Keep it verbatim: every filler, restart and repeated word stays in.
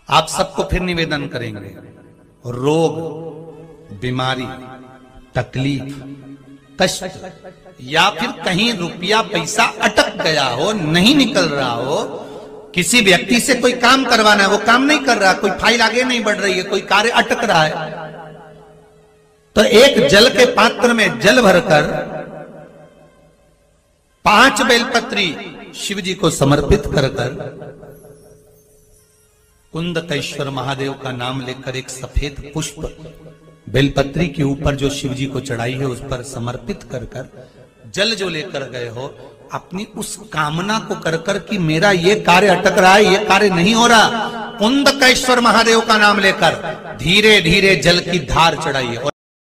आप सबको फिर निवेदन करेंगे, रोग, बीमारी, तकलीफ, कष्ट या फिर कहीं रुपया पैसा अटक गया हो, नहीं निकल रहा हो, किसी व्यक्ति से कोई काम करवाना है, वो काम नहीं कर रहा, कोई फाइल आगे नहीं बढ़ रही है, कोई कार्य अटक रहा है, तो एक जल के पात्र में जल भरकर पांच बेलपत्री शिव जी को समर्पित कर कर कुंदकेश्वर महादेव का नाम लेकर एक सफेद पुष्प बेलपत्री के ऊपर जो शिव जी को चढ़ाई है उस पर समर्पित कर कर जल जो लेकर गए हो, अपनी उस कामना को कर कर कि मेरा ये कार्य अटक रहा है, ये कार्य नहीं हो रहा, कुंदकेश्वर महादेव का नाम लेकर धीरे धीरे जल की धार चढ़ाइए।